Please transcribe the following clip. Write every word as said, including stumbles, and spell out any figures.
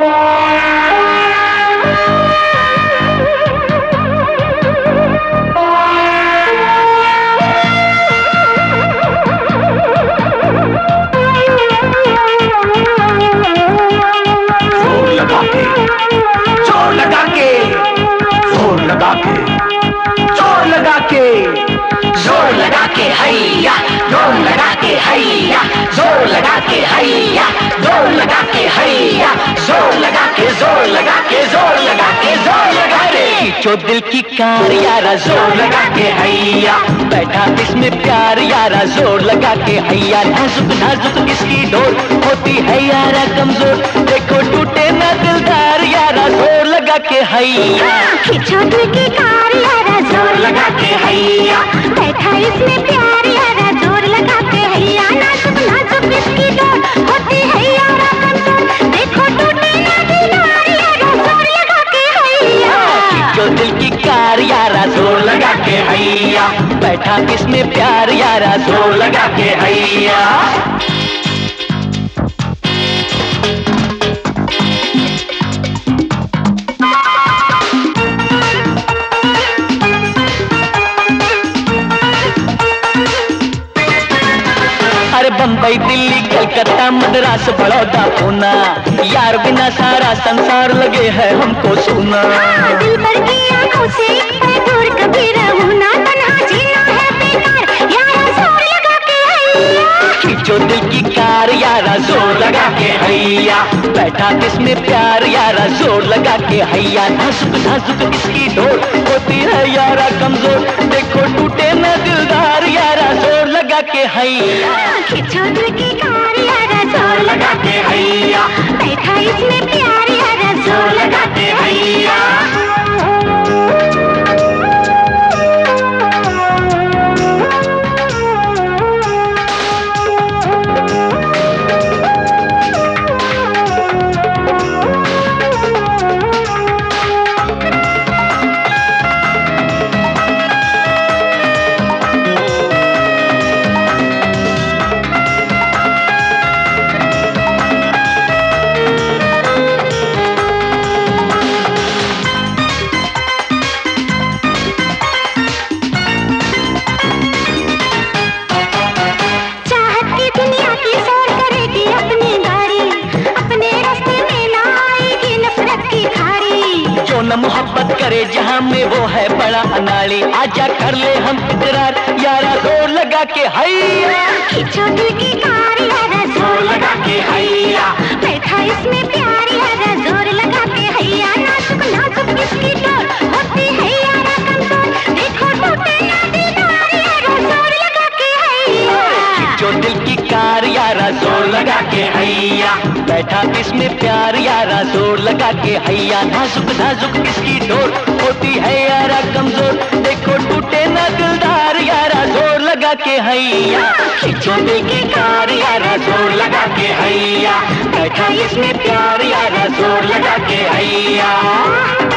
जोर लगा के हैया, जोर लगा के हैया, जोर लगा के हैया, जोर लगा के हैया, जोर लगा के जोर लगा के जोर लगा के जोर लगा के खींचो दिल की कार यारा, जोर लगा के हैया, बैठा इसमें प्यार यारा, जोर लगा के हैया, नाजुक नाजुक इसकी डोर होती है यारा कमजोर, देखो टूटे ना दिलदार यारा, जोर लगा के हैया, खींचो दिल की कार यारा, जोर लगा के हैया, बैठा इसमें प्यार यारा, जोर लगा के हैया, नाजुक नाजुक इसकी डोर होती है यारा कमजोर, देखो टूटे ना दिलदार यारा, जोर लगा के हैया, खींचो दिल की कार यारा, जोर लगा के हैया, बैठा इसमें प्यार यारा, जोर लगा के हैया। अरे बम्बई दिल्ली कलकत्ता मद्रास बड़ौदा पूना, यार बिना सारा संसार लगे है हमको सुना, दिल भर की आंखों से दूर कभी रहूं ना, तन्हा जीना है बेकार यारा, जोर लगा के हैया, खींचो दिल की कार यारा, जोर लगा के हैया, बैठा किसमें प्यार यारा, जोर लगा के हैया, नाजुक नाजुक इसकी डोर होती है यारा कमजोर, देखो टूटे न दिलदार यारा, जोर लगा के हैया, खींचो दिल की कार यारा, जोर लगा के हैया, बैठा इसमें प्यार यारा, जोर लगा के हैया। न मोहब्बत करे जहां में वो है बड़ा अनाड़ी, आजा कर ले हम इकरार यारा, जोर लगा के हैया, खींचो दिल की कार यारा, जोर लगा के हैया, बैठा इसमें प्यार यारा, जोर लगा के हैया, नाजुक नाजुक इसकी डोर होती है यारा कमजोर, देखो टूटे ना दिलदार यारा, जोर लगा के हैया, खींचो दिल की कार यारा, जोर लगा के हैया, बैठा इसमें प्यार यारा, जोर लगा के हैया, नाजुक नाजुक इसकी डोर होती है यारा कमजोर, देखो टूटे ना दिलदार यारा, जोर लगा के हैया, खींचो दिल की कार यारा, जोर लगा के हैया, बैठा इसमें प्यार यारा, जोर लगा के हैया।